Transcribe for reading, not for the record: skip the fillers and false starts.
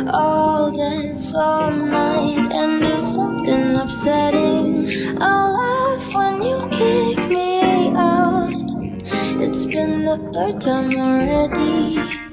I'll dance all night and do something upsetting. I'll laugh when you kick me out. It's been the third time already.